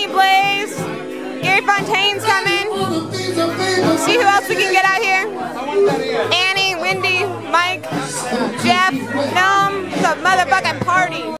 Johnny Blaze. Gary Fontaine's coming. See who else we can get out here.